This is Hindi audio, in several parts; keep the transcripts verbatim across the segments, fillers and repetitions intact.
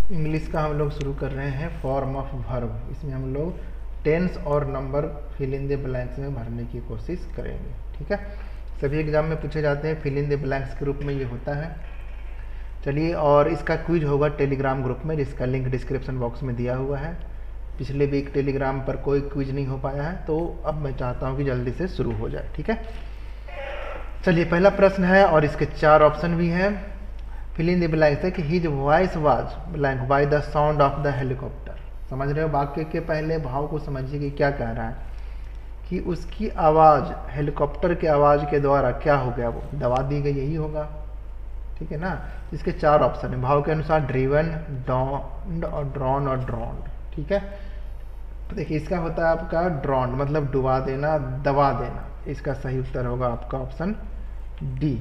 इंग्लिश का हम लोग शुरू कर रहे हैं फॉर्म ऑफ वर्ब। इसमें हम लोग टेंस और number fill in the blanks में भरने की कोशिश करेंगे। ठीक है, सभी एग्जाम में पूछे जाते हैं, फिल इन द ब्लैंक्स के रूप में ये होता है। चलिए, और इसका क्विज होगा टेलीग्राम ग्रुप में, जिसका लिंक डिस्क्रिप्शन बॉक्स में दिया हुआ है। पिछले वीक टेलीग्राम पर कोई क्विज नहीं हो पाया है, तो अब मैं चाहता हूँ कि जल्दी से शुरू हो जाए। ठीक है, चलिए पहला प्रश्न है और इसके चार ऑप्शन भी हैं। फिल इन द ब्लैंक्स है कि his voice was blank by the sound of the helicopter. समझ रहे हो, वाक्य के पहले भाव को समझिए कि क्या कह रहा है, कि उसकी आवाज़ हेलीकॉप्टर के आवाज़ के द्वारा क्या हो गया, वो दबा दी गई, यही होगा। ठीक है ना, इसके चार ऑप्शन है भाव के अनुसार, ड्रिवन, डॉन्ड और ड्रॉन और ड्रॉन्ड। ठीक है, तो देखिए इसका होता है आपका ड्रॉन्ड, मतलब डुबा देना, दबा देना। इसका सही उत्तर होगा आपका ऑप्शन डी।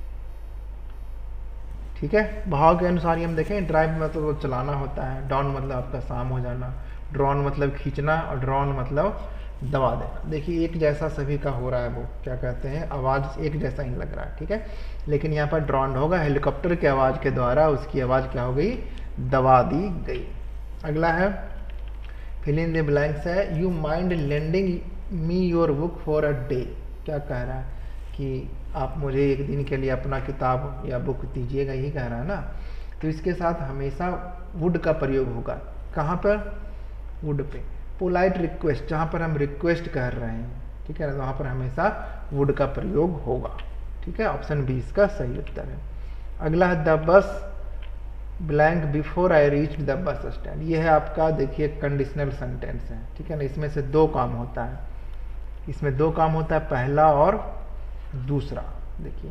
ठीक है, भाव के अनुसार ही हम देखें, ड्राइव मतलब वो चलाना होता है, डॉन मतलब आपका शाम हो जाना, ड्रॉन मतलब खींचना और ड्रॉन मतलब दबा देना। देखिए एक जैसा सभी का हो रहा है, वो क्या कहते हैं, आवाज़ एक जैसा ही लग रहा है। ठीक है, लेकिन यहाँ पर ड्रॉन्ड होगा, हेलीकॉप्टर की आवाज़ के द्वारा उसकी आवाज़ क्या हो गई, दबा दी गई। अगला है फिल इन द ब्लैंक्स है, you mind lending me your book for a day. क्या कह रहा है कि आप मुझे एक दिन के लिए अपना किताब या बुक दीजिएगा, यही कह रहा है ना। तो इसके साथ हमेशा वुड का प्रयोग होगा। कहाँ पर, वुड पे। पोलाइट रिक्वेस्ट, जहाँ पर हम रिक्वेस्ट कर रहे हैं, ठीक है ना, वहाँ पर हमेशा वुड का प्रयोग होगा। ठीक है, ऑप्शन बी इसका सही उत्तर है। अगला है the bus blank before I reach the bus stand. ये है आपका, देखिए कंडीशनल सेंटेंस है। ठीक है ना, इसमें से दो काम होता है, इसमें दो काम होता है, पहला और दूसरा। देखिए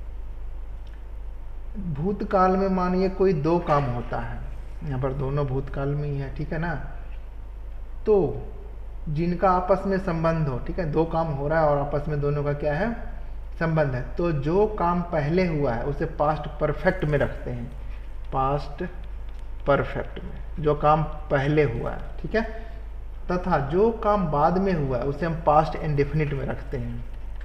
भूतकाल में मानिए कोई दो काम होता है, यहाँ पर दोनों भूतकाल में ही है। ठीक है ना, तो जिनका आपस में संबंध हो, ठीक है, दो काम हो रहा है और आपस में दोनों का क्या है, संबंध है, तो जो काम पहले हुआ है उसे पास्ट परफेक्ट में रखते हैं। पास्ट परफेक्ट में जो काम पहले हुआ है, ठीक है, तथा जो काम बाद में हुआ है उसे हम पास्ट इंडेफिनिट में रखते हैं।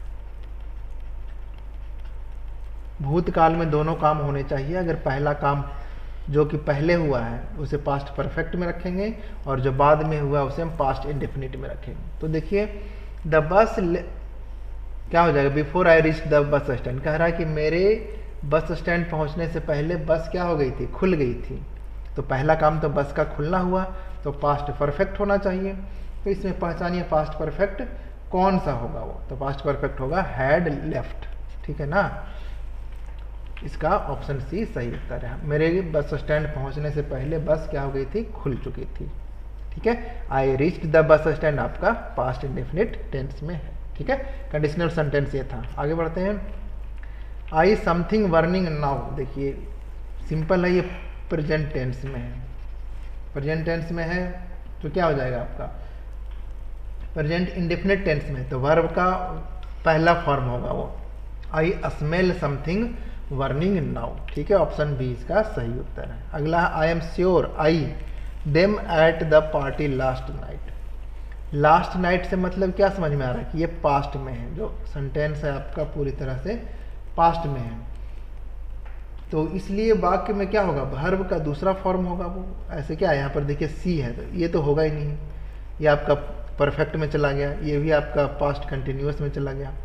भूतकाल में दोनों काम होने चाहिए। अगर पहला काम जो कि पहले हुआ है उसे पास्ट परफेक्ट में रखेंगे, और जो बाद में हुआ उसे हम पास्ट इंडेफिनिट में रखेंगे। तो देखिए द बस क्या हो जाएगा, before I reach the bus stand. कह रहा है कि मेरे बस स्टैंड पहुंचने से पहले बस क्या हो गई थी, खुल गई थी। तो पहला काम तो बस का खुलना हुआ, तो पास्ट परफेक्ट होना चाहिए। तो इसमें पहचानिए पास्ट परफेक्ट कौन सा होगा, वो तो पास्ट परफेक्ट होगा हैड लेफ्ट। ठीक है ना, इसका ऑप्शन सी सही उत्तर है। मेरे बस स्टैंड पहुंचने से पहले बस क्या हो गई थी, खुल चुकी थी। ठीक है, I reached the bus stand आपका पास्ट इंडेफिनिट टेंस में है। ठीक है, कंडीशनल सेंटेंस ये था। आगे बढ़ते हैं, आई समथिंग बर्निंग नाउ। देखिए सिंपल है, ये प्रेजेंट टेंस में है। प्रेजेंट टेंस में है तो क्या हो जाएगा आपका, प्रेजेंट इंडेफिनिट टेंस में, तो वर्ब का पहला फॉर्म होगा वो, I smell something burning now. ठीक है, ऑप्शन बी इसका सही उत्तर है। अगला है I am sure I them at the party last night. Last night से मतलब क्या समझ में आ रहा है कि ये पास्ट में है, जो सेंटेंस है आपका पूरी तरह से पास्ट में है। तो इसलिए वाक्य में क्या होगा, वर्ब का दूसरा फॉर्म होगा वो। ऐसे क्या है, यहाँ पर देखिए सी है, तो ये तो होगा ही नहीं, ये आपका परफेक्ट में चला गया, ये भी आपका पास्ट कंटिन्यूअस में चला गया।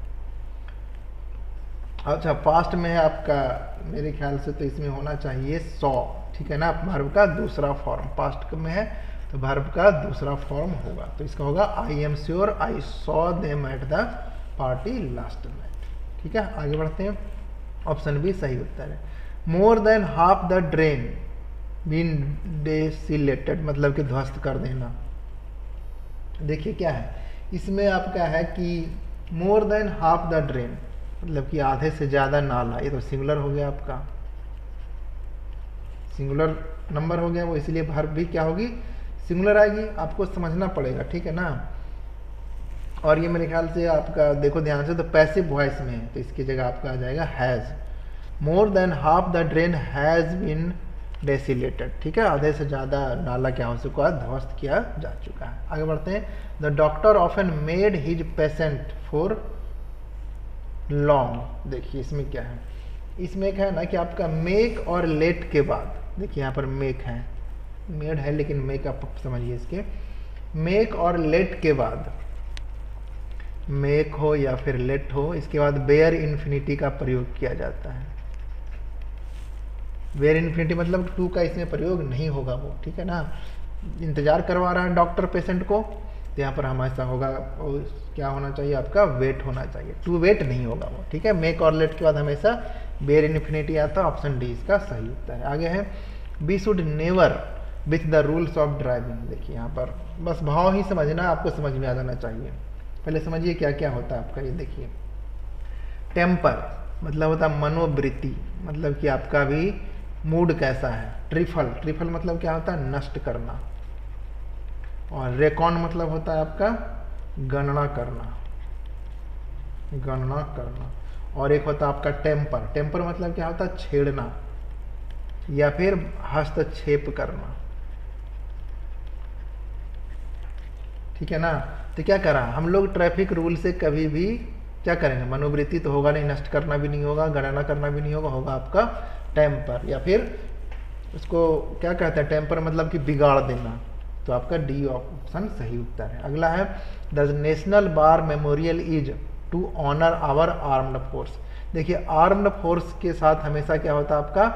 अच्छा, पास्ट में है आपका, मेरे ख्याल से तो इसमें होना चाहिए सॉ। ठीक है ना, वर्ब का दूसरा फॉर्म पास्ट में है, तो वर्ब का दूसरा फॉर्म होगा, तो इसका होगा I am sure I saw them at the party last night. ठीक है, आगे बढ़ते हैं, ऑप्शन बी सही उत्तर है। More than half the drain been desilted, मतलब कि ध्वस्त कर देना। देखिए क्या है, इसमें आपका है कि more than half the drain, मतलब कि आधे से ज्यादा नाला। ये तो सिंगुलर हो गया आपका, सिंगुलर नंबर हो गया वो, इसलिए वर्ब भी क्या होगी, सिंगुलर आएगी। आपको समझना पड़ेगा, ठीक है ना। और ये मेरे ख्याल से आपका देखो ध्यान से, तो पैसिव वॉइस में है, तो इसकी जगह आपका आ जाएगा has. More than half the drain has been desilted. ठीक है, आधे से ज्यादा नाला क्या हो चुका है, ध्वस्त किया जा चुका है। आगे बढ़ते हैं, the doctor often made his patient for long. देखिए इसमें क्या है, इसमें क्या है ना कि आपका मेक और लेट के बाद, देखिए यहाँ पर मेक है, मेड है लेकिन मेक आप समझिए इसके, मेक और लेट के बाद, मेक हो या फिर लेट हो, इसके बाद बेयर इन्फिनिटी का प्रयोग किया जाता है। बेयर इन्फिनिटी मतलब टू का इसमें प्रयोग नहीं होगा वो, ठीक है ना। इंतजार करवा रहा है डॉक्टर पेशेंट को, तो यहाँ पर हमेशा होगा क्या होना चाहिए आपका, वेट होना चाहिए, टू वेट नहीं होगा वो, ठीक है। मेक और लेट के बाद हमेशा बेयर इन्फिनिटी आता है, ऑप्शन डी इसका सही उत्तर है। आगे है we should never with the rules of driving. देखिए यहाँ पर बस भाव ही समझना, आपको समझ में आ जाना चाहिए। पहले समझिए क्या क्या होता है आपका, ये देखिए टेम्पर मतलब होता है मनोवृत्ति, मतलब कि आपका भी मूड कैसा है। ट्रिफल, ट्रिफल मतलब क्या होता है, नष्ट करना। और रेकॉन मतलब होता है आपका गणना करना, गणना करना। और एक होता है आपका टेम्पर, टेम्पर मतलब क्या होता है, छेड़ना या फिर हस्तक्षेप करना, ठीक है ना। तो क्या करा हम लोग, ट्रैफिक रूल से कभी भी क्या करेंगे, मनोवृत्ति तो होगा नहीं, नष्ट करना भी नहीं होगा, गणना करना भी नहीं होगा, होगा आपका टेम्पर, या फिर उसको क्या कहते हैं, टेम्पर मतलब कि बिगाड़ देना। तो आपका डी ऑप्शन सही उत्तर है। अगला है the national bar memorial is to honour our armed force. देखिए आर्म्ड फोर्स के साथ हमेशा क्या होता है आपका,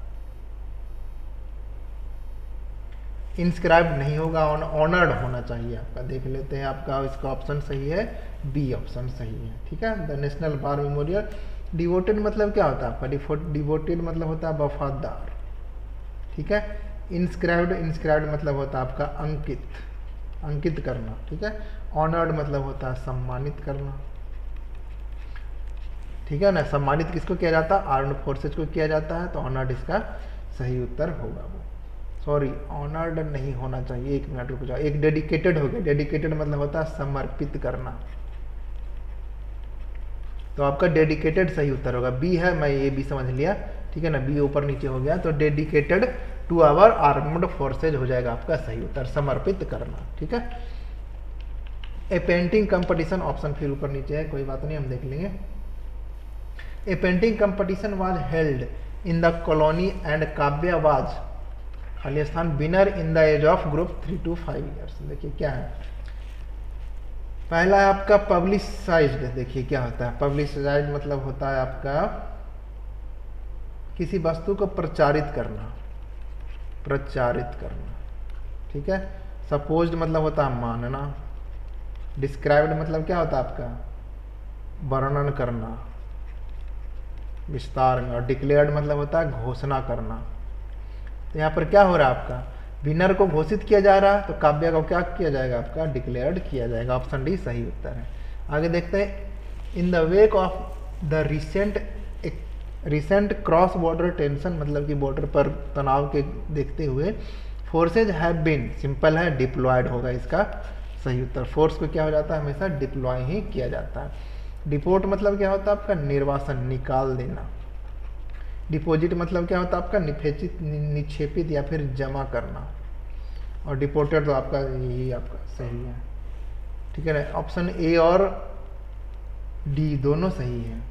इंस्क्राइब्ड नहीं होगा, ऑनर्ड होना चाहिए आपका। देख लेते हैं आपका, इसका ऑप्शन सही है, बी ऑप्शन सही है, ठीक है। The national bar memorial. Devoted मतलब क्या होता है आपका, डिवोटेड मतलब होता है वफादार, ठीक है। इंस्क्राइब्ड, इंस्क्राइब्ड मतलब होता है आपका अंकित, अंकित करना, ठीक है। ऑनर्ड मतलब होता है सम्मानित करना, ठीक है ना। सम्मानित किसको किया जाता है, आर्म्ड फोर्सेज को किया जाता है, तो ऑनर्ड इसका सही उत्तर होगा वो। सॉरी ऑनर्ड नहीं होना चाहिए, एक मिनट रुक जाओ, एक डेडिकेटेड हो गया। डेडिकेटेड मतलब होता है समर्पित करना, तो आपका डेडिकेटेड सही उत्तर होगा, बी है। मैं ये भी समझ लिया, ठीक है ना, बी ऊपर नीचे हो गया, तो dedicated to our armed forces हो जाएगा आपका सही उत्तर, समर्पित करना, ठीक है। ए पेंटिंग कंपटीशन, ऑप्शन फिर ऊपर नीचे है, कोई बात नहीं, हम देख लेंगे। A painting competition was held in the colony and Kavya was, खाली स्थान, winner in the age of group three to five years. देखिए क्या है, पहला है आपका पब्लिसाइज्ड। देखिए क्या होता है पब्लिसाइज्ड, मतलब होता है आपका किसी वस्तु को प्रचारित करना, प्रचारित करना, ठीक है। सपोज्ड मतलब होता है मानना। डिस्क्राइब्ड मतलब क्या होता है आपका वर्णन करना विस्तार में। और डिक्लेयर्ड मतलब होता है घोषणा करना। तो यहाँ पर क्या हो रहा है आपका, विनर को घोषित किया जा रहा है, तो काव्य को क्या किया जाएगा आपका, डिक्लेयर्ड किया जाएगा। ऑप्शन डी सही उत्तर है। आगे देखते हैं, in the wake of the recent recent cross border tension, मतलब कि बॉर्डर पर तनाव के देखते हुए, फोर्सेज हैव बीन, सिंपल है, डिप्लॉयड होगा इसका सही उत्तर। फोर्स को क्या हो जाता है, हमेशा डिप्लॉय ही किया जाता है। डिपोर्ट मतलब क्या होता है आपका, निर्वासन, निकाल देना। डिपॉजिट मतलब क्या होता है आपका, निफेचित, निक्षेपित या फिर जमा करना। और डिपोर्टेड तो आपका यही आपका सही है, ठीक है ना। ऑप्शन ए और डी दोनों सही है,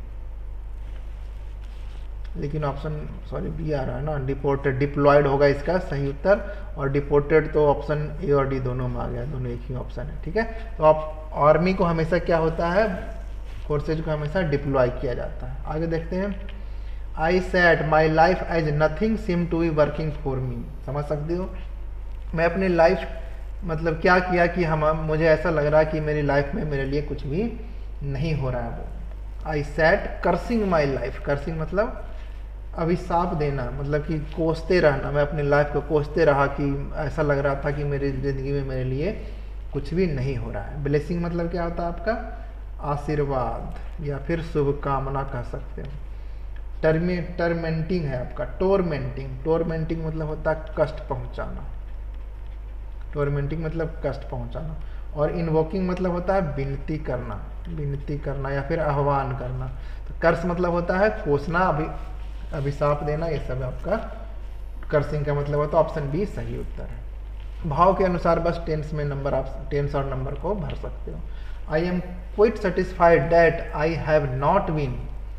लेकिन ऑप्शन सॉरी बी आ रहा है ना, डिपोर्टेड, डिप्लॉयड होगा इसका सही उत्तर। और डिपोर्टेड तो ऑप्शन ए और डी दोनों में आ गया, दोनों एक ही ऑप्शन है, ठीक है। तो आप आर्मी को हमेशा क्या होता है, फोर्सेज को हमेशा डिप्लॉय किया जाता है। आगे देखते हैं, I set my life as nothing seem to be working for me. समझ सकते हो, मैं अपनी लाइफ मतलब क्या किया कि हम मुझे ऐसा लग रहा है कि मेरी लाइफ में मेरे लिए कुछ भी नहीं हो रहा है वो। I set cursing my life, cursing मतलब अभिशाप देना, मतलब कि कोसते रहना, मैं अपनी लाइफ को कोसते रहा कि ऐसा लग रहा था कि मेरी ज़िंदगी में मेरे लिए कुछ भी नहीं हो रहा है। ब्लेसिंग मतलब क्या होता है आपका, आशीर्वाद या फिर शुभकामना कह सकते हो। टर्मे टर्मेंटिंग है आपका, टोरमेंटिंग, टोरमेंटिंग मतलब होता है कष्ट पहुंचाना, टोरमेंटिंग मतलब कष्ट पहुंचाना। और इन्वोकिंग मतलब होता है विनती करना, विनती करना या फिर आह्वान करना। तो कर्स मतलब होता है कोसना, अभि अभिशाप देना, ये सब आपका कर्सिंग का मतलब होता है। ऑप्शन बी सही उत्तर है। भाव के अनुसार बस टेंस में नंबर आप टेंस और नंबर को भर सकते हो। I am quite satisfied that I have not been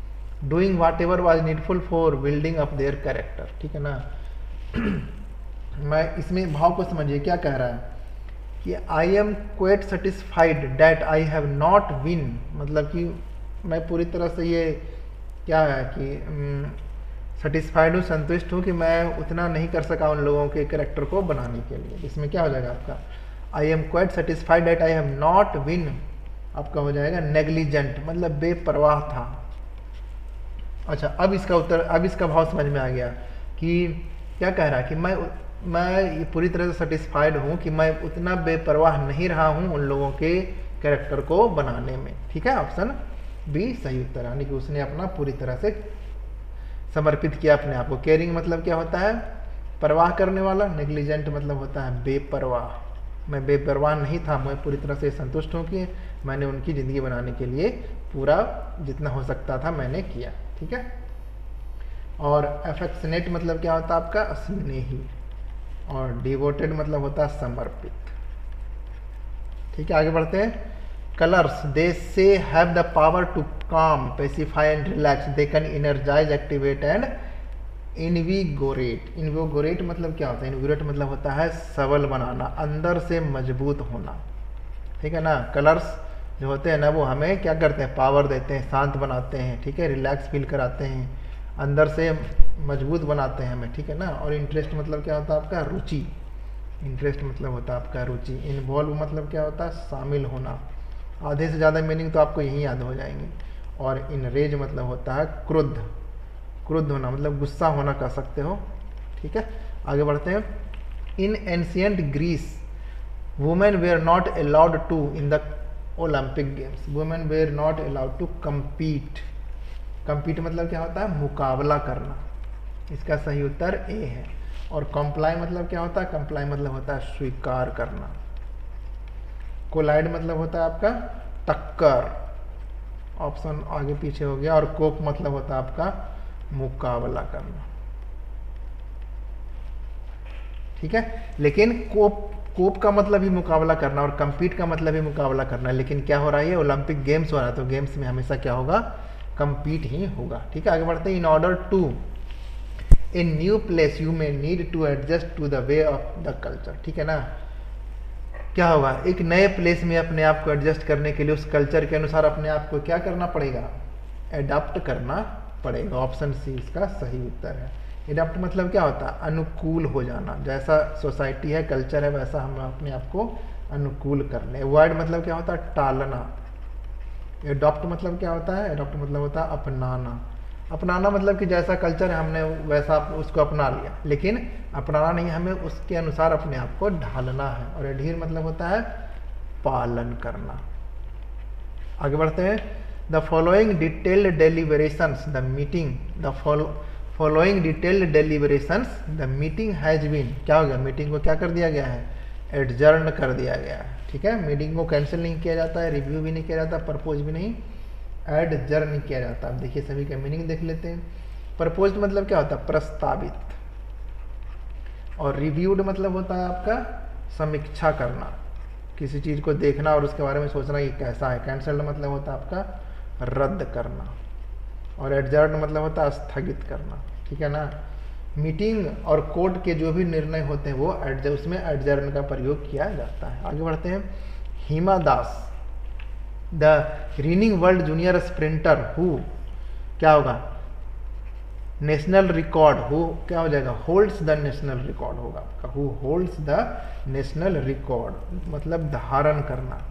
doing whatever was needful for building up their character, ठीक है ना। मैं इसमें भाव को समझिए क्या कह रहा है कि I am quite satisfied that I have not win, मतलब कि मैं पूरी तरह से ये क्या है कि सेटिस्फाइड हूँ, संतुष्ट हूँ कि मैं उतना नहीं कर सका उन लोगों के कैरेक्टर को बनाने के लिए। इसमें क्या हो जाएगा आपका I am quite satisfied that I have not win, आपका हो जाएगा नेग्लिजेंट, मतलब बेपरवाह था। अच्छा, अब इसका उत्तर, अब इसका भाव समझ में आ गया कि क्या कह रहा है कि मैं मैं पूरी तरह से सेटिस्फाइड हूँ कि मैं उतना बेपरवाह नहीं रहा हूँ उन लोगों के कैरेक्टर को बनाने में। ठीक है, ऑप्शन बी सही उत्तर, यानी कि उसने अपना पूरी तरह से समर्पित किया अपने आप को। केयरिंग मतलब क्या होता है, परवाह करने वाला, नेग्लिजेंट मतलब होता है बेपरवाह। मैं बेपरवाह नहीं था, मैं पूरी तरह से संतुष्ट हूँ कि मैंने उनकी ज़िंदगी बनाने के लिए पूरा जितना हो सकता था मैंने किया। ठीक है, और अफेक्शनेट मतलब क्या होता है आपका स्नेही, और डिवोटेड मतलब होता है समर्पित। ठीक है, आगे बढ़ते हैं। Colours they say have the power to calm, pacify and relax, they can energise, activate and invigorate. Invigorate मतलब क्या होता है, इनविगोरेट मतलब होता है सबल बनाना, अंदर से मजबूत होना। ठीक है ना, कलर्स जो होते हैं ना वो हमें क्या करते हैं, पावर देते हैं, शांत बनाते हैं। ठीक है, रिलैक्स फील कराते हैं, अंदर से मजबूत बनाते हैं हमें। ठीक है ना, और इंटरेस्ट मतलब क्या होता है आपका रुचि, इंटरेस्ट मतलब होता है आपका रुचि। इन्वॉल्व मतलब क्या होता है शामिल होना, आधे से ज़्यादा मीनिंग तो आपको यही याद हो जाएंगे। और इनरेज मतलब होता है क्रुद्ध, क्रुद्ध होना मतलब गुस्सा होना कह सकते हो। ठीक है, आगे बढ़ते हैं। In ancient Greece women were not allowed to in the Olympic games, women were not allowed to compete. Compete मतलब क्या होता है, मुकाबला करना, इसका सही उत्तर ए है। और कंप्लाई मतलब क्या होता है, कंप्लाई मतलब होता है स्वीकार करना। कोलाइड मतलब होता है आपका टक्कर, ऑप्शन आगे पीछे हो गया। और कोप मतलब होता है आपका मुकाबला करना। ठीक है, लेकिन कोप कोप का मतलब ही मुकाबला करना और कंपीट का मतलब ही मुकाबला करना, लेकिन क्या हो रहा है, ओलंपिक गेम्स हो रहा है, तो गेम्स में हमेशा क्या होगा, कंपीट ही होगा। ठीक है, आगे बढ़ते हैं। In order to a new place you may need to adjust to the way of the culture. ठीक है ना, क्या होगा, एक नए प्लेस में अपने आप को एडजस्ट करने के लिए उस कल्चर के अनुसार अपने आप को क्या करना पड़ेगा, एडाप्ट करना पड़ेगा। ऑप्शन सी इसका सही उत्तर है। एडाप्ट मतलब क्या होता है, अनुकूल हो जाना, जैसा सोसाइटी है, कल्चर है, वैसा हम अपने आप को अनुकूल कर लें। अवॉइड मतलब क्या होता है, टालना। एडॉप्ट मतलब क्या होता है, एडॉप्ट मतलब होता है अपनाना। अपनाना मतलब कि जैसा कल्चर है हमने वैसा उसको अपना लिया, लेकिन अपनाना नहीं, हमें उसके अनुसार अपने आप को ढालना है। और एडहीर मतलब होता है पालन करना। आगे बढ़ते हैं। The following detailed deliberations the meeting the following detailed deliberations the meeting has been, क्या हो गया, मीटिंग को क्या कर दिया गया है, एडजर्न कर दिया गया है। ठीक है, मीटिंग को कैंसिल नहीं किया जाता है, रिव्यू भी नहीं किया जाता, प्रपोज भी नहीं, एडजर्न किया जाता। अब देखिए सभी का मीनिंग देख लेते हैं। प्रपोज्ड मतलब क्या होता है, प्रस्तावित। और रिव्यूड मतलब होता है आपका समीक्षा करना, किसी चीज़ को देखना और उसके बारे में सोचना कि कैसा है। कैंसल्ड मतलब होता है आपका रद्द करना। और एडजर्न मतलब होता है स्थगित करना। ठीक है ना, मीटिंग और कोर्ट के जो भी निर्णय होते हैं वो एडजर्न, उसमें एडजर्न का प्रयोग किया जाता है। आगे बढ़ते हैं। Hima Das the running world junior sprinter who, क्या होगा, नेशनल रिकॉर्ड, हु क्या हो जाएगा, होल्ड्स द नेशनल रिकॉर्ड होगा आपका, who holds the national record मतलब धारण करना।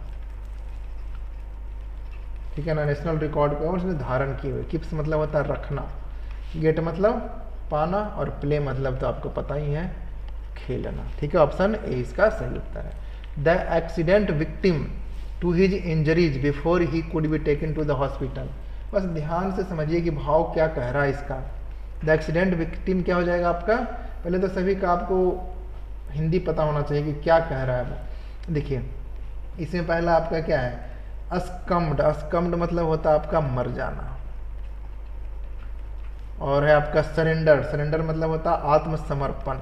ठीक है ना, नेशनल रिकॉर्ड को उसने धारण किए हुए। किप्स मतलब होता है रखना। गेट मतलब पाना, और प्ले मतलब तो आपको पता ही है खेलना। ठीक है, ऑप्शन ए इसका सही उत्तर है। The accident victim to his injuries before he could be taken to the hospital. बस ध्यान से समझिए कि भाव क्या कह रहा है इसका। द एक्सीडेंट विक्टिम क्या हो जाएगा आपका, पहले तो सभी का आपको हिंदी पता होना चाहिए कि क्या कह रहा है वो। देखिए इसमें पहला आपका क्या है, अस्कम्ड। अस्कम्ड मतलब होता है आपका मर जाना। और है आपका सरेंडर। सरेंडर मतलब होता है आत्मसमर्पण।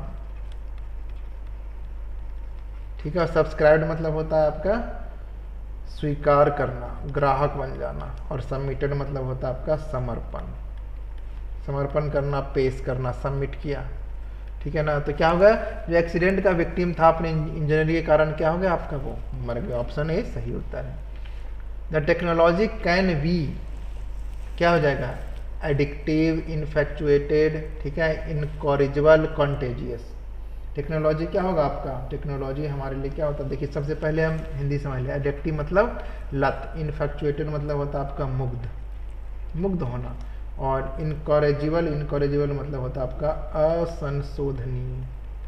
ठीक है, सब्सक्राइब्ड मतलब होता है आपका स्वीकार करना, ग्राहक बन जाना। और सबमिटेड मतलब होता है आपका समर्पण, समर्पण करना, पेश करना, सबमिट किया। ठीक है ना। तो क्या होगा, जो एक्सीडेंट का विक्टिम था अपने इंजरी के कारण, क्या हो गया आपका, वो मर गया। ऑप्शन ए सही उत्तर है। द टेक्नोलॉजी कैन बी, क्या हो जाएगा, एडिक्टिव, इन्फेक्चुएटेड, ठीक है, इनकॉरिजिबल, कॉन्टेजियस। टेक्नोलॉजी क्या होगा आपका, टेक्नोलॉजी हमारे लिए क्या होता है, देखिए सबसे पहले हम हिंदी समझ लें। एडिक्टिव मतलब लत, इन्फेक्चुएटेड मतलब होता है आपका मुग्ध, मुग्ध होना, और इनकॉरेजिबल, इनकॉरेजिबल मतलब होता है आपका असंशोधनीय,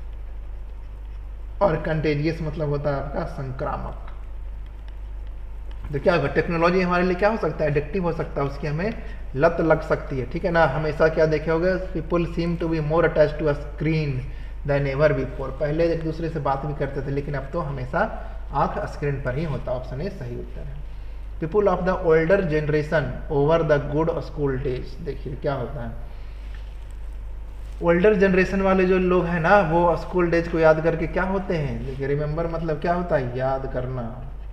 और कंटेजियस मतलब होता है आपका संक्रामक। तो क्या होगा, टेक्नोलॉजी हमारे लिए क्या हो सकता है, एडिक्टिव हो सकता है, उसकी हमें लत लग सकती है, ठीक है ना। हमेशा क्या देखे होगे, people seem to be more attach to a screen than ever before. पहले एक दूसरे से बात भी करते थे, लेकिन अब तो हमेशा आंख स्क्रीन पर ही होता। ऑप्शन ए सही उत्तर है। People of the older generation over the good school days, देखिए क्या होता है, ओल्डर जनरेशन वाले जो लोग हैं ना, वो स्कूल डेज को याद करके क्या होते हैं, देखिए रिमेंबर मतलब क्या होता है, याद करना,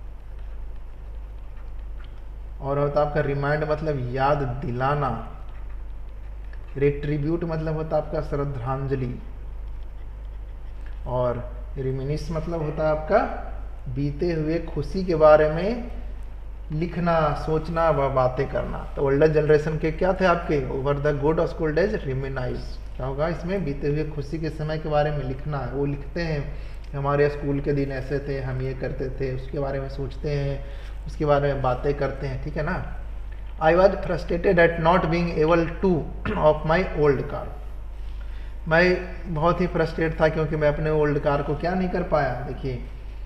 और होता आपका रिमाइंड मतलब याद दिलाना, रिट्रीब्यूट मतलब होता आपका श्रद्धांजलि, और रिमिनिस मतलब होता है आपका बीते हुए खुशी के बारे में लिखना, सोचना व बातें करना। तो ओल्डर जनरेशन के क्या थे आपके, over the good school days reminisce, क्या होगा इसमें, बीते हुए खुशी के समय के बारे में लिखना। वो लिखते हैं हमारे स्कूल के दिन ऐसे थे, हम ये करते थे, उसके बारे में सोचते हैं, उसके बारे में बातें करते हैं, ठीक है ना। I was frustrated at not being able to off my old car, मैं बहुत ही फ्रस्ट्रेट था क्योंकि मैं अपने ओल्ड कार को क्या नहीं कर पाया। देखिए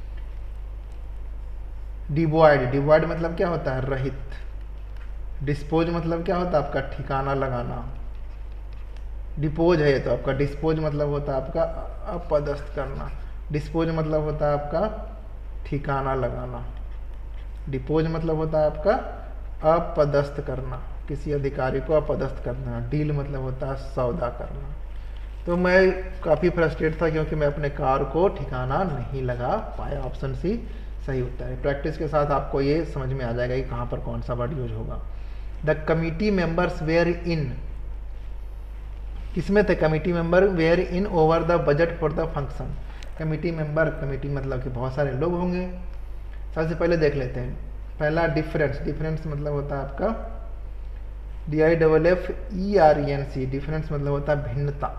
डिवॉइड, डिवॉइड मतलब क्या होता है, रहित। डिस्पोज मतलब क्या होता है आपका, ठिकाना लगाना। डिपोज है तो आपका, डिस्पोज मतलब होता है आपका अपदस्थ करना, डिस्पोज मतलब होता है आपका ठिकाना लगाना, डिपोज मतलब होता है आपका अपदस्थ करना, किसी अधिकारी को अपदस्थ करना, डील मतलब होता है सौदा करना। तो मैं काफ़ी फ्रस्ट्रेट था क्योंकि मैं अपने कार को ठिकाना नहीं लगा पाया। ऑप्शन सी सही होता है। प्रैक्टिस के साथ आपको ये समझ में आ जाएगा कि कहाँ पर कौन सा वर्ड यूज होगा। The committee members were in, किसमें थे committee member, were in over the budget for the function. Committee member, committee मतलब कि बहुत सारे लोग होंगे। सबसे पहले देख लेते हैं, पहला डिफरेंस, डिफरेंस मतलब होता है आपका D I double F E R E N C, difference मतलब होता है भिन्नता,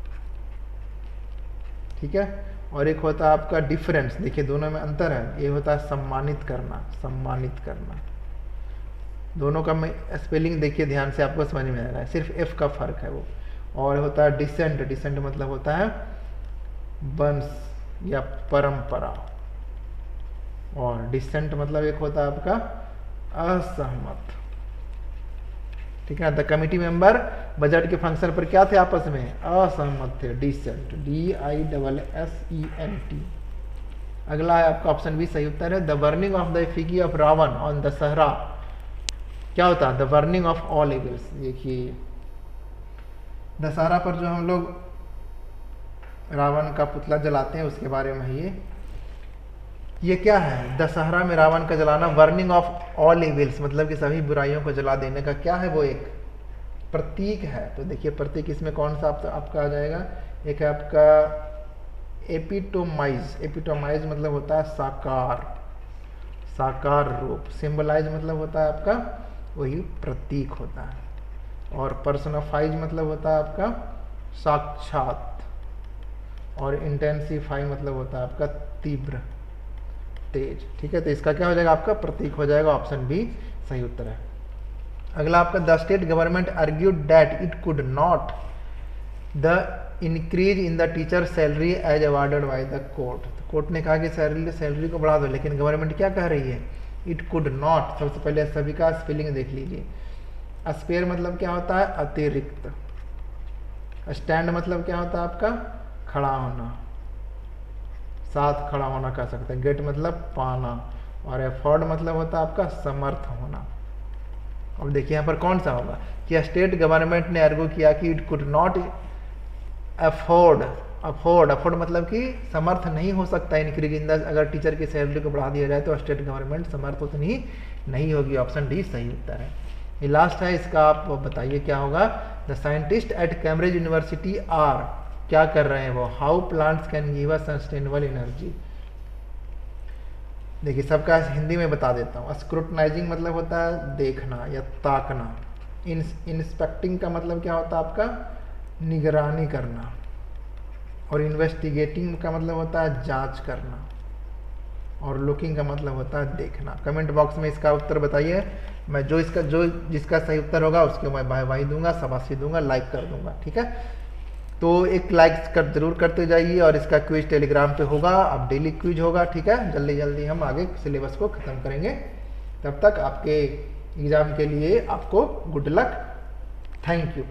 ठीक है। और एक होता है आपका डिफरेंस, देखिए दोनों में अंतर है, ये होता है सम्मानित करना, सम्मानित करना। दोनों का मैं स्पेलिंग देखिए ध्यान से, आपको समझ में आएगा, सिर्फ एफ का फर्क है वो। और होता है डिसेंट, डिसेंट मतलब होता है वंश या परंपरा, और डिसेंट मतलब एक होता है आपका असहमत, ठीक है। द कमिटी मेंबर बजट के फंक्शन पर क्या थे, आपस में असहमत थे, dissent, D I double S E N T. अगला है आपका ऑप्शन बी सही उत्तर है। The burning of the effigy of Ravan on Dussehra, क्या होता है, the burning of all evils. देखिए दशहरा पर जो हम लोग रावण का पुतला जलाते हैं उसके बारे में ये ये क्या है, दशहरा में रावण का जलाना, बर्निंग ऑफ ऑल इविल्स मतलब कि सभी बुराइयों को जला देने का क्या है, वो एक प्रतीक है। तो देखिए प्रतीक इसमें कौन सा आप, आपका आ जाएगा, एक है आपका एपिटोमाइज, एपिटोमाइज मतलब होता है साकार, साकार रूप। सिंबलाइज मतलब होता है आपका वही प्रतीक होता है, और पर्सनाफाइज मतलब होता है आपका साक्षात, और इंटेंसिफाई मतलब होता है आपका तीव्र, तेज, ठीक है। तो इसका क्या हो जाएगा, आपका प्रतीक हो जाएगा। ऑप्शन बी सही उत्तर है। अगला आपका the state government argued that it could not the increase in the teacher salary as awarded by the court. Court ने कहा कि सैलरी सैलरी को बढ़ा दो, लेकिन गवर्नमेंट क्या कह रही है, इट कुड नॉट। सबसे पहले सभी का स्पेलिंग देख लीजिए। स्पेयर मतलब क्या होता है, अतिरिक्त। स्टैंड मतलब क्या होता है आपका, खड़ा होना, साथ खड़ा होना कह सकते हैं। गेट मतलब पाना, और एफोर्ड मतलब होता है आपका समर्थ होना। अब देखिए यहाँ पर कौन सा होगा कि स्टेट गवर्नमेंट ने आर्ग्यू किया कि it could not afford, afford afford मतलब कि समर्थ नहीं हो सकता इंक्रीज इन द, अगर टीचर की सैलरी को बढ़ा दिया जाए तो स्टेट गवर्नमेंट समर्थ उतनी नहीं होगी। ऑप्शन डी सही उत्तर है। ये लास्ट है, इसका आप बताइए क्या होगा। The scientist at Cambridge University are, क्या कर रहे हैं वो, how plants can give us sustainable energy. देखिए सबका हिंदी में बता देता हूँ। स्क्रूटनाइजिंग मतलब होता है देखना या ताकना। इन इंस्पेक्टिंग का मतलब क्या होता है आपका, निगरानी करना। और इन्वेस्टिगेटिंग का मतलब होता है जांच करना। और लुकिंग का मतलब होता है देखना। कमेंट बॉक्स में इसका उत्तर बताइए। मैं जो इसका जो जिसका सही उत्तर होगा उसको मैं बाय बाय दूंगा, शाबाशी दूंगा, लाइक कर दूंगा, ठीक है। तो एक लाइक कर जरूर करते जाइए। और इसका क्विज टेलीग्राम पे होगा, अब डेली क्विज होगा, ठीक है। जल्दी जल्दी हम आगे सिलेबस को ख़त्म करेंगे। तब तक आपके एग्ज़ाम के लिए आपको गुड लक। Thank you.